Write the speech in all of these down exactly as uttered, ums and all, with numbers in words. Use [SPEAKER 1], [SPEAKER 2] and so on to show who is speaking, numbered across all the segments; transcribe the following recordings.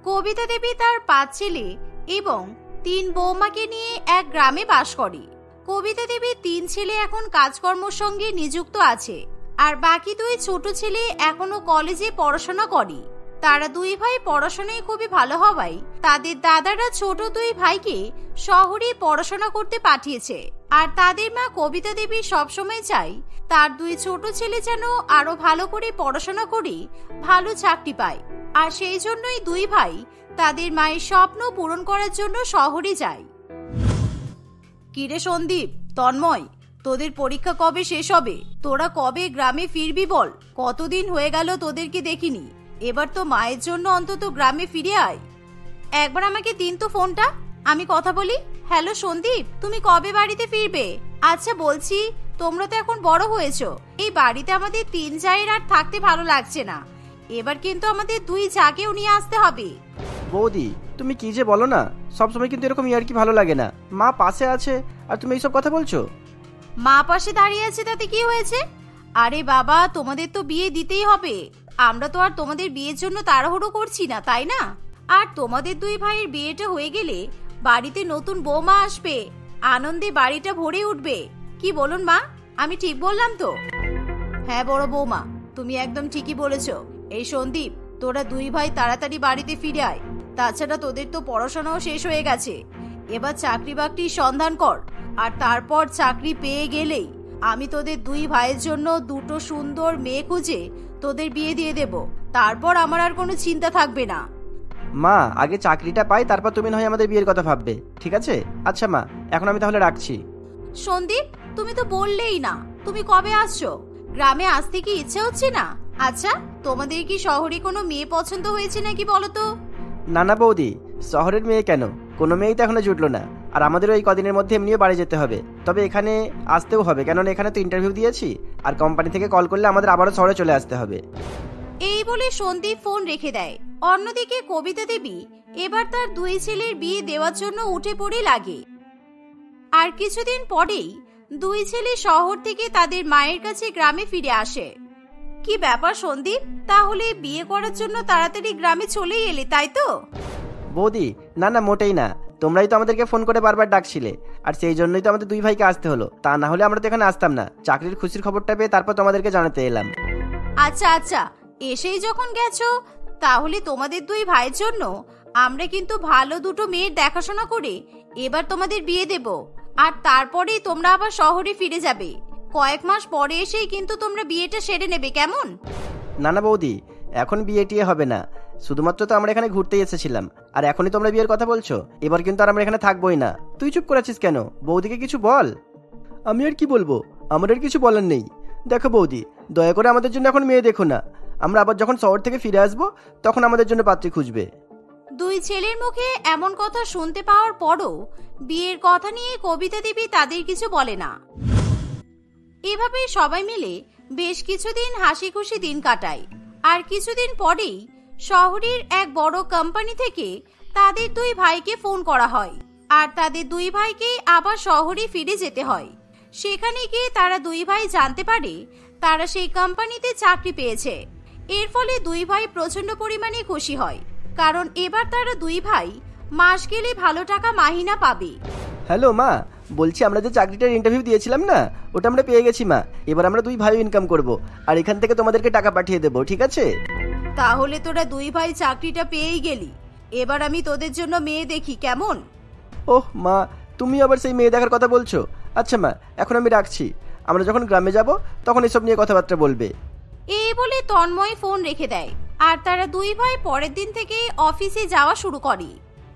[SPEAKER 1] কবিতা দেবী তার পাঁচ ছেলে এবং তিন বৌমাকে নিয়ে এক গ্রামে বাস করে। কবিতা দেবীর তিন ছেলে এখন কাজকর্মের সঙ্গে নিযুক্ত আছে, আর বাকি দুই ছোট ছেলে এখনো কলেজে পড়াশোনা করে। তারা দুই ভাই পড়াশোনায় খুবই ভালো হওয়ায় তাদের দাদারা ছোট দুই ভাইকে শহরে পড়াশোনা করতে পাঠিয়েছে। আর তাদের মা কবিতা দেবী সবসময় চায় তার দুই ছোট ছেলে যেন আরো ভালো করে পড়াশোনা করে ভালো চাকরি পায়, আর সেই জন্যই দুই ভাই তাদের মায়ের স্বপ্ন পূরণ করার জন্য শহরে যায়। কিরে সন্দীপ, তন্ময়, তোদের পরীক্ষা কবে শেষ হবে? তোরা কবে গ্রামে ফিরবি বল? কতদিন হয়ে গেল তোদেরকে দেখিনি। এবার তো মায়ের জন্য অন্তত গ্রামে ফিরে আয়। একবার আমাকে দিন তো ফোনটা, আমি কথা বলি। হ্যালো সন্দীপ, তুমি কবে বাড়িতে ফিরবে? আচ্ছা বলছি, তোমরা তো এখন বড় হয়েছো, এই বাড়িতে আমাদের তিন জায়ের আর থাকতে ভালো লাগছে না। এবার কিন্তু আমাদের দুই জাকেও নিয়ে আসতে হবে।
[SPEAKER 2] বৌদি, তুমি কি যে বলো না, সবসময় কিন্তু এরকম ইয়ার কি ভালো লাগে না। মা পাশে আছে আর তুমি এইসব কথা বলছো।
[SPEAKER 1] মা পাশে দাঁড়িয়ে আছে তাতে কি হয়েছে? আরে বাবা, তোমাদের তো বিয়ে দিতেই হবে। আমরা তো আর তোমাদের বিয়ের জন্য তাড়াহুড়ো করছি না, তাই না? আর তোমাদের দুই ভাইয়ের বিয়েটা হয়ে গেলে বাড়িতে নতুন বৌমা আসবে, আনন্দে বাড়িটা ভরে উঠবে। কি বলুন মা, আমি ঠিক বললাম তো? হ্যাঁ বড় বৌমা, তুমি একদম ঠিকই বলেছো। এই সন্দীপ, তোরা দুই ভাই তাড়াতাড়ি বাড়িতে ফিরে আয়। তাছাড়া তোদের তো পড়াশোনাও শেষ হয়ে গেছে, এবার চাকরি বাকরির সন্ধান কর। আর তারপর চাকরি পেয়ে গেলেই আমি তোদের দুই ভাইয়ের জন্য দুটো সুন্দর মেয়ে খুঁজে তোদের বিয়ে দিয়ে দেব। তারপর আমার আর কোনো চিন্তা থাকবে না।
[SPEAKER 2] মা, আগে চাকরিটা পাই, তারপর তুমি না হয় আমাদের বিয়ের কথা ভাববে, ঠিক আছে? আচ্ছা মা, এখন আমি তাহলে রাখছি।
[SPEAKER 1] সন্দীপ, তুমি তো বললেই না তুমি কবে আসছো। গ্রামে আসতে কি ইচ্ছে হচ্ছে না? আচ্ছা, তোমাদের কি শহরে কোনো মেয়ে পছন্দ হয়েছে নাকি বলো তো?
[SPEAKER 2] না না বৌদি, শহরের মেয়ে কেন, কোনো মেয়েই তো এখনো জুটলো না। আর আমাদেরও এই কদিনের মধ্যে এমনিও বাড়ি যেতে হবে, তবে এখানে আসতেও হবে, কেননা এখানে তো ইন্টারভিউ দিয়েছি, আর কোম্পানি থেকে কল করলে আমাদের আবারও শহরে চলে আসতে হবে।
[SPEAKER 1] এই বলে সন্দীপ ফোন রেখে দেয়। অন্যদিকে কবিতা দেবী এবার তার দুই ছেলের বিয়ে দেওয়ার জন্য উঠে পড়ে লাগে। আর কিছুদিন পরেই দুই ছেলে শহর থেকে তাদের মায়ের কাছে গ্রামে ফিরে আসে। কি ব্যাপার সন্দীপ, তাহলে বিয়ে করার জন্য তাড়াতাড়ি গ্রামে চলেই এলে, তাই তো?
[SPEAKER 2] বৌদি, না না মোটেই না, তোমরাই তো আমাদেরকে ফোন করে বারবার ডাকছিলে, আর সেই জন্যই তো আমাদের দুই ভাইকে আসতে হলো। তা না হলে আমরা তো এখানে আসতাম না। চাকরির খুশির খবরটা পেয়ে তারপর তোমাদেরকে জানাতে এলাম।
[SPEAKER 1] আচ্ছা আচ্ছা, এসেই যখন গেছো, তাহলে তোমাদের দুই ভাইয়ের জন্য আমরা কিন্তু ভালো দুটো মেয়ের দেখাশোনা করে এবার তোমাদের বিয়ে দেব। আর তারপরেই তোমরা আবার শহরে ফিরে যাবে। কয়েক মাস পরে এসেই কিন্তু তোমরা বিয়েটা সেরে নেবে, কেমন?
[SPEAKER 2] না না বৌদি, এখন বিয়ে টিয়ে হবে না, শুধুমাত্র তো আমরা এখানে ঘুরতে এসেছিলাম, আর এখনই তোমরা বিয়ের কথা বলছো। এবার কিন্তু আর আমরা এখানে থাকবোই না। তুই চুপ করেছিস কেন? বৌদিকে কিছু বল। আমি আর কি বলবো, আমার আর কিছু বলার নেই। দেখো বৌদি, দয়া করে আমাদের জন্য এখন মেয়ে দেখো না, আমরা আবার যখন শহর থেকে ফিরে আসবো তখন আমাদের জন্য পাত্রী খুঁজবে।
[SPEAKER 1] দুই ছেলের মুখে এমন কথা শুনতে পাওয়ার পরও বিয়ের কথা নিয়ে কবিতা দেবী তাদের কিছু বলে না। এভাবে সবাই মিলে বেশ কিছুদিন হাসি খুশি দিন কাটায়। আর কিছুদিন পরেই শহরের এক বড় কোম্পানি থেকে তাদের দুই ভাইকে ফোন করা হয়, আর তাদের দুই ভাইকে আবার শহরে ফিরে যেতে হয়। সেখানে গিয়ে তারা দুই ভাই জানতে পারে তারা সেই কোম্পানিতে চাকরি পেয়েছে। এর ফলে দুই ভাই প্রচন্ড পরিমাণে খুশি হয়, কারণ এবার তারা দুই ভাই মাস গেলে ভালো টাকা মাহিনা পাবে।
[SPEAKER 2] হ্যালো মা, বলছি আমরা যে চাকরিটার ইন্টারভিউ দিয়েছিলাম না, ওটা আমরা পেয়ে গেছি মা। এবার আমরা দুই ভাই ইনকাম করব, আর এখান থেকে তোমাদেরকে টাকা পাঠিয়ে দেবো, ঠিক আছে?
[SPEAKER 1] তাহলে তোরা দুই ভাই চাকরিটা পেয়েই গেলি। এবার আমি তোদের জন্য মেয়ে দেখি, কেমন?
[SPEAKER 2] ওহ মা, তুমি আবার সেই মেয়ে দেখার কথা বলছো? আচ্ছা মা, এখন আমি রাখছি, আমরা যখন গ্রামে যাব তখন এসব নিয়ে কথাবার্তা বলবে।
[SPEAKER 1] এই বলে তন্ময় ফোন রেখে দেয়, আর তারা দুই ভাই পরের দিন থেকে অফিসে যাওয়া শুরু করে।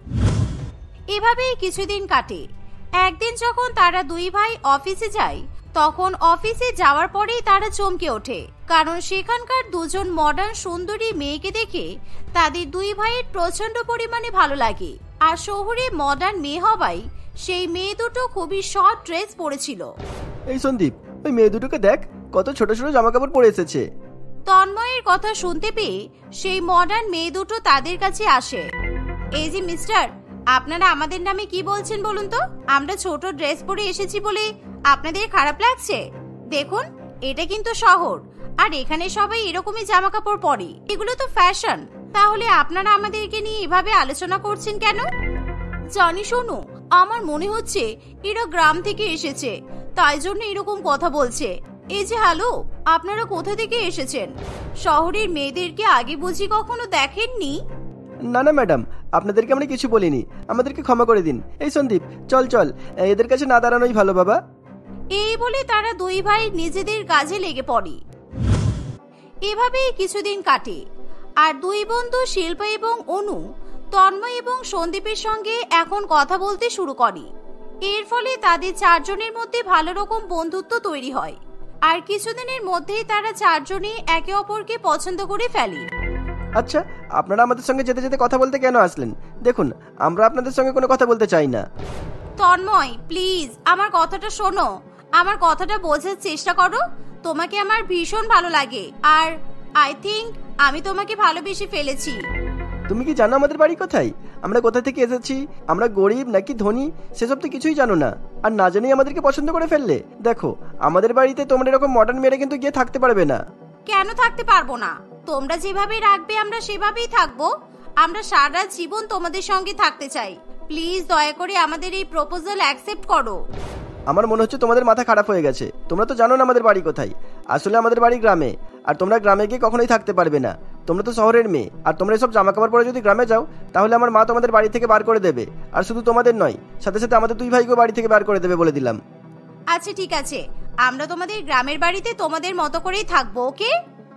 [SPEAKER 1] এভাবেই কিছুদিন কাটে। একদিন যখন তারা দুই ভাই অফিসে যায়, তখন অফিসে যাওয়ার পরেই তারা চমকে ওঠে, কারণ সেখানকার দুজন মডার্ন সুন্দরী মেয়েকে দেখে তাদের দুই ভাইয়ের প্রচন্ড পরিমাণে ভালো লাগে। আর শহরে মডার্ন মেয়ে হওয়ায় সেই মেয়ে দুটো খুবই শর্ট ড্রেস পরেছিল।
[SPEAKER 2] এই সন্দীপ, ওই মেয়ে দুটোকে দেখ, কত ছোট ছোট জামা কাপড় পরে এসেছে।
[SPEAKER 1] তন্ময়ের কথা শুনতে পেয়ে সেই মডার্ন মেয়ে দুটো তাদের কাছে আসে। এই যে মিস্টার, আপনারা আমাদের নামে কি বলছেন বলুন তো? আমরা ছোট ড্রেস পরে এসেছি বলে আপনাদের খারাপ লাগছে? দেখুন, এটা কিন্তু শহর, আর এখানে সবাই এরকমই জামা কাপড় পরে, এগুলো তো ফ্যাশন। তাহলে আপনারা আমাদেরকে নিয়ে এভাবে আলোচনা করছেন কেন? জানি শোনো, আমার মনে হচ্ছে এরা গ্রাম থেকে এসেছে, তাই জন্য এরকম কথা বলছে। এই যে হ্যালো, আপনারা কোথা থেকে এসেছেন? শহরের মেয়েদেরকে আগে বুঝি কখনো দেখেননি?
[SPEAKER 2] না না ম্যাডাম, আপনাদেরকে আমরা কিছু বলিনি, আমাদেরকে ক্ষমা করে দিন। এই সন্দীপ, চল চল, এদের কাছে না দাঁড়ানোই ভালো বাবা।
[SPEAKER 1] এই বলে তারা দুই ভাই নিজেদের কাজে লেগে পড়ে। এভাবেই কিছুদিন কাটে, আর দুই বন্ধু শিল্পা এবং অনু তন্ময় এবং সন্দীপের সঙ্গে এখন কথা বলতে শুরু করে। এর ফলে তাদের চারজনের মধ্যে ভালো রকম বন্ধুত্ব তৈরি হয়, আর কিছুদিনের মধ্যেই তারা চারজনে একে অপরকে পছন্দ করে ফেলে।
[SPEAKER 2] আচ্ছা, আপনারা আমাদের সঙ্গে যেতে যেতে কথা বলতে কেন আসলেন? দেখুন, আমরা আপনাদের সঙ্গে কোনো কথা বলতে চাই না।
[SPEAKER 1] তন্ময়, প্লিজ আমার কথাটা শোনো, আমার কথাটা বোঝার চেষ্টা করো। তোমাকে আমার ভীষণ ভালো লাগে, আর আই থিংক আমি তোমাকে ভালোবেসে ফেলেছি।
[SPEAKER 2] তুমি কি জানো আমাদের বাড়ি কোথায়, আমরা কোথা থেকে এসেছি, আমরা গরিব নাকি ধনী সেসব তো কিছুই জানো না, আর না জানিয়ে আমাদেরকে পছন্দ করে ফেললে। দেখো, আমাদের বাড়িতে তোমরা এরকম মডার্ন মেয়েরা কিন্তু গিয়ে থাকতে পারবে না।
[SPEAKER 1] কেন থাকতে পারবো না? তোমরা যেভাবে রাখবে আমরা সেভাবেই থাকবো। আমরা সারা জীবন তোমাদের সঙ্গে থাকতে চাই। প্লিজ দয়া করে আমাদের এই প্রপোজাল অ্যাকসেপ্ট করো।
[SPEAKER 2] আমার মনে হচ্ছে তোমাদের মাথা খারাপ হয়ে গেছে। তোমরা তো জানো না আমাদের বাড়ি কোথায়। আসলে আমাদের বাড়ি গ্রামে, আর তোমরা গ্রামে গিয়ে কখনোই থাকতে পারবে না। তোমরা তো শহরের মেয়ে, আর তোমরা সব জামা কাপড় পরে যদি গ্রামে যাও, তাহলে আমার মা তোমাদের বাড়ি থেকে বার করে দেবে। আর শুধু তোমাদের নয়, সাথে সাথে আমাদের দুই ভাইকেও বাড়ি থেকে বার করে দেবে বলে দিলাম।
[SPEAKER 1] আচ্ছা ঠিক আছে, আমরা তোমাদের গ্রামের বাড়িতে তোমাদের মতো করেই থাকবো, ওকে?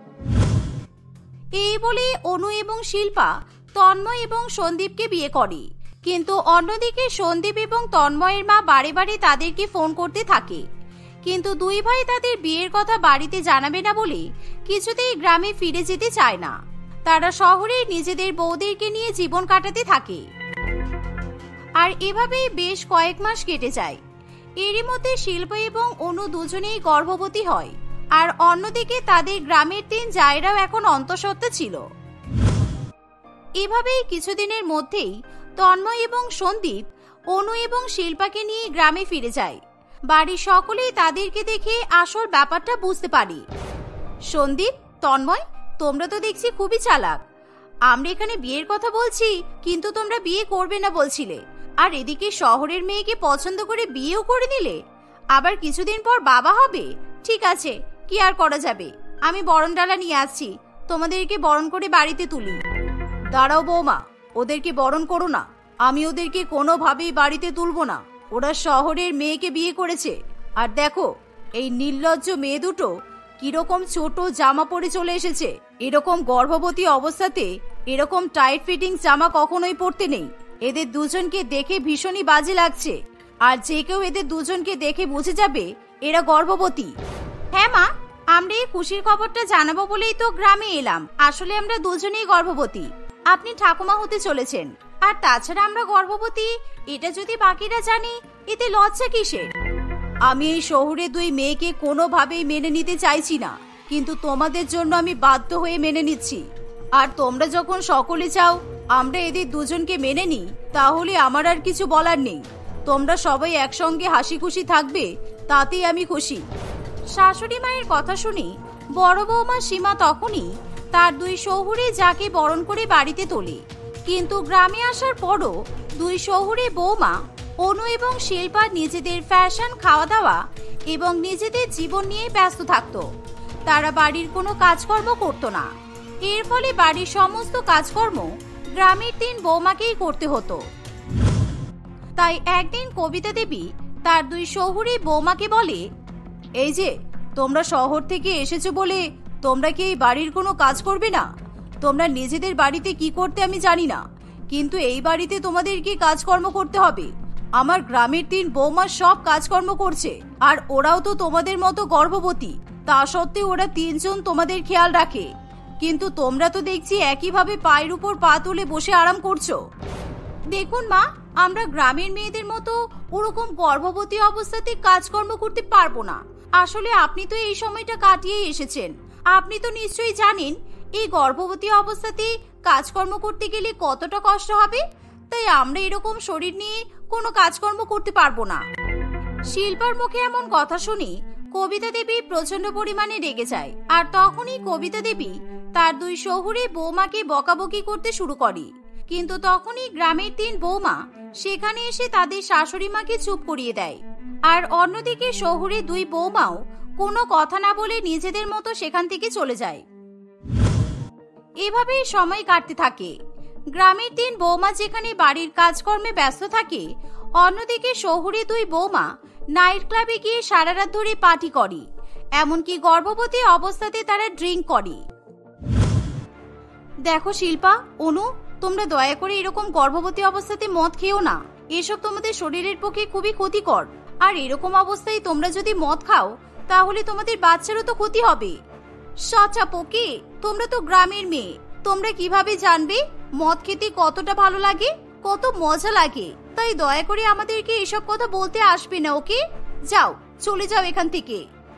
[SPEAKER 1] এই বলে অনু এবং শিল্পা তন্ময় এবং সন্দীপকে বিয়ে করে। কিন্তু অন্যদিকে সন্দীপ এবং তন্ময়ের মা বারে বারে তাদেরকে ফোন করতে থাকে, কিন্তু দুই ভাই তাদের বিয়ের কথা বাড়িতে জানাবে না বলে কিছুতেই গ্রামে ফিরে যেতে চায় না। তারা শহরে নিজেদের বউদেরকে নিয়ে জীবন কাটাতে থাকে। আর এভাবেই বেশ কয়েক মাস কেটে যায়। এরই মধ্যে শিল্পা এবং অনু দুজনেই গর্ভবতী হয়, আর অন্যদিকে তাদের গ্রামের তিন জায়রাও এখন অন্তঃসত্ত্বা ছিল। এভাবেই কিছুদিনের মধ্যেই তন্ময় এবং সন্দীপ অনু এবং শিল্পাকে নিয়ে গ্রামে ফিরে যায়। বাড়ির সকলেই তাদেরকে দেখে আসল ব্যাপারটা বুঝতে পারে। সন্দীপ, তন্ময়, তোমরা তো দেখছি খুবই চালাক। আমরা এখানে বিয়ের কথা বলছি, কিন্তু তোমরা বিয়ে করবে না বলছিলে, আর এদিকে শহরের মেয়েকে পছন্দ করে বিয়েও করে নিলে। আবার কিছুদিন পর বাবা হবে। ঠিক আছে, কি আর করা যাবে। আমি বরণ ডালা নিয়ে আসছি, তোমাদেরকে বরণ করে বাড়িতে তুলি। দাঁড়াও বৌমা, ওদেরকে বরণ করো না। আমি ওদেরকে কোনোভাবেই বাড়িতে তুলবো না। ওরা শহরের মেয়েকে বিয়ে করেছে। আর দেখো, এই নির্লজ্জ মেয়ে দুটো কিরকম ছোট জামা পরে চলে এসেছে। এরকম গর্ভবতী অবস্থাতে এরকম টাইট ফিটিং জামা কখনোই পরতে নেই। এদের দুজনকে দেখে ভীষণই বাজে লাগছে, আর যে কেউ এদের দুজনকে দেখে বুঝে যাবে এরা গর্ভবতী। হ্যাঁ মা, আমরা এই খুশির খবরটা জানাবো বলেই তো গ্রামে এলাম। আসলে আমরা দুজনেই গর্ভবতী। আপনি ঠাকুমা হতে চলেছেন, আর তাছাড়া আমরা গর্ভবতী এটা যদি বাকিরা জানে, এতে লজ্জা কিসের? আমি এই শহরে দুই মেয়েকে কোনোভাবেই মেনে নিতে চাইছি না, কিন্তু তোমাদের জন্য আমি বাধ্য হয়ে মেনে নিচ্ছি। আর তোমরা যখন সকলে চাও আমরা এদের দুজনকে মেনে নিই, তাহলে আমার আর কিছু বলার নেই। তোমরা সবাই একসঙ্গে হাসি খুশি থাকবে, তাতেই আমি খুশি। শাশুড়ি মায়ের কথা শুনে বড় বৌমা সীমা তখনই তার দুই শহুরে যাকে বরণ করে বাড়িতে তোলে। কিন্তু গ্রামে আসার পরও দুই শহুরে বৌমা অনু এবং শিল্পা নিজেদের ফ্যাশন, খাওয়া দাওয়া এবং নিজেদের জীবন নিয়ে ব্যস্ত থাকত। তারা বাড়ির কোনো কাজকর্ম করত না। এর ফলে বাড়ির সমস্ত কাজকর্ম গ্রামের তিন বৌমাকেই করতে হতো। তাই একদিন কবিতা দেবী তার দুই শহুরে বৌমাকে বলে, এই যে তোমরা শহর থেকে এসেছো বলে তোমরা কি এই বাড়ির কোনো কাজ করবে না? তোমরা নিজেদের বাড়িতে কি করতে আমি জানি না, কিন্তু এই বাড়িতে তোমাদেরকে কাজকর্ম করতে হবে। আমার গ্রামের তিন বৌমা সব কাজকর্ম করছে, আর ওরাও তো তোমাদের মতো গর্ভবতী। তা সত্ত্বেও ওরা তিনজন তোমাদের খেয়াল রাখে, কিন্তু তোমরা তো দেখছি একইভাবে পায়ের উপর পা তুলে বসে আরাম করছো। দেখুন মা, আমরা গ্রামের মেয়েদের মতো ওরকম গর্ভবতী অবস্থাতে কাজকর্ম করতে পারবো না। আসলে আপনি তো এই সময়টা কাটিয়ে এসেছেন। আপনি তো নিশ্চয়ই জানেন এই গর্ভবতী অবস্থাতে কাজকর্ম করতে গেলে কতটা কষ্ট হবে। তাই আমরা এরকম শরীর নিয়ে কোনো কাজকর্ম করতে পারবো না। শিল্পার মুখে এমন কথা শুনে কবিতা দেবী প্রচন্ড পরিমাণে রেগে যায়। আর তখনই কবিতা দেবী তার দুই শহুরে বৌমাকে বকাবকি করতে শুরু করে। কিন্তু তখনই গ্রামের তিন বৌমা সেখানে এসে তাদের শাশুড়ি মাকে চুপ করিয়ে দেয়। আর অন্যদিকে শহুরে দুই বৌমাও কোনো কথা না বলে নিজেদের মতো সেখান থেকে চলে যায়। এভাবেই সময় কাটতে থাকে। গ্রামের তিন বৌমা যেখানে বাড়ির কাজকর্মে ব্যস্ত থাকে, অন্যদিকে শহুরে দুই বৌমা নাইট ক্লাবে গিয়ে সারা রাত ধরে পার্টি করে, এমনকি গর্ভবতী অবস্থাতে তারা ড্রিঙ্ক করে। দেখো শিল্পা, অনু, তোমরা দয়া করে এরকম গর্ভবতী অবস্থাতে মদ খেও না। এসব তোমাদের শরীরের পক্ষে খুবই ক্ষতিকর। আর এরকম অবস্থায় তোমরা যদি মদ খাও তাহলে তোমাদের বাচ্চারও তো ক্ষতি হবে। সচা পোকে, তোমরা তো গ্রামের মেয়ে, তোমরা কিভাবে জানবে মদ খেতে কতটা ভালো লাগে, কত মজা লাগে? তাই দয়া করে আমাদেরকে এসব কথা বলতে আসবে না, ওকে? যাও, চলে যাও এখান থেকে।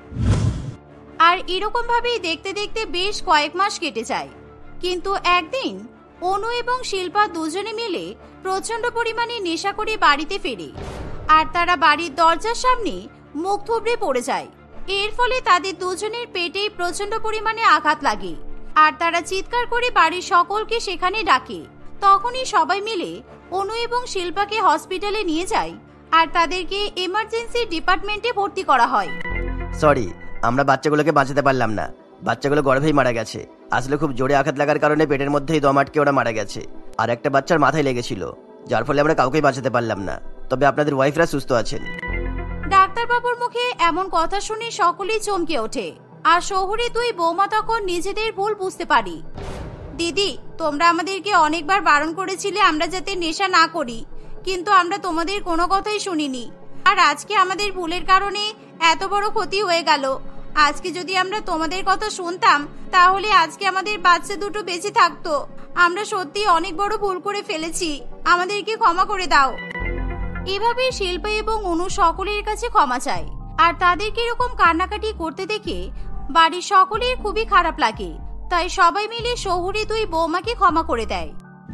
[SPEAKER 1] আর এরকম ভাবেই দেখতে দেখতে বেশ কয়েক মাস কেটে যায়। কিন্তু একদিন অনু এবং শিল্পা দুজনে মিলে প্রচন্ড পরিমাণে নেশা করে বাড়িতে ফেরে। আর তারা বাড়ির দরজার সামনে মুখ থুবড়ে পড়ে যায়। এর ফলে তাদের দুজনের পেটেই প্রচন্ড পরিমাণে আঘাত লাগে। আর তারা চিৎকার করে বাড়ির সকলকে সেখানে ডাকে। তখনই সবাই মিলে অনু এবং শিল্পাকে হসপিটালে নিয়ে যায় আর তাদেরকে এমার্জেন্সি ডিপার্টমেন্টে ভর্তি করা হয়।
[SPEAKER 2] সরি, আমরা বাচ্চাগুলোকে বাঁচাতে পারলাম না। বাচ্চাগুলো গর্ভেই মারা গেছে। আসলে খুব জোরে আঘাত লাগার কারণে পেটের মধ্যেই দম আটকে ওরা মারা গেছে। আর একটা বাচ্চার মাথায় লেগেছিল, যার ফলে আমরা কাউকেই বাঁচাতে পারলাম না। তবে আপনাদের ওয়াইফরা সুস্থ আছেন।
[SPEAKER 1] ডাক্তারবাবুর মুখে এমন কথা শুনে সকলেই চমকে ওঠে। আর শহুরে দুই বৌমা তখন নিজেদের ভুল বুঝতে পারি। দিদি, তোমরা আমাদেরকে অনেকবার বারণ করেছিলে আমরা যাতে নেশা না করি, কিন্তু আমরা তোমাদের কোনো কথাই শুনিনি। আর আজকে আমাদের ভুলের কারণে এত বড় ক্ষতি হয়ে গেল। আজকে যদি আমরা তোমাদের কথা শুনতাম তাহলে আজকে আমাদের বাচ্চা দুটো বেঁচে থাকতো। আমরা সত্যি অনেক বড় ভুল করে ফেলেছি, আমাদেরকে ক্ষমা করে দাও। এভাবে শিল্পা এবং অনু সকলের কাছে ক্ষমা চায়। আর তাদেরকে এরকম কান্নাকাটি করতে দেখে বাড়ির সকলের খুবই খারাপ লাগে। তাই সবাই মিলে শহুরে দুই বৌমাকে ক্ষমা করে দেয়।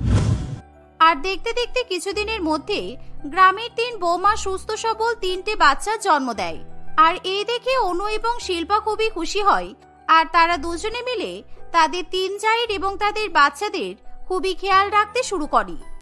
[SPEAKER 1] আর দেখতে দেখতে কিছুদিনের মধ্যে গ্রামের তিন বৌমা সুস্থ সবল তিনটে বাচ্চা জন্ম দেয়। আর এই দেখে অনু এবং শিল্পা খুবই খুশি হয়। আর তারা দুজনে মিলে তাদের তিন জায়ের এবং তাদের বাচ্চাদের খুবই খেয়াল রাখতে শুরু করে।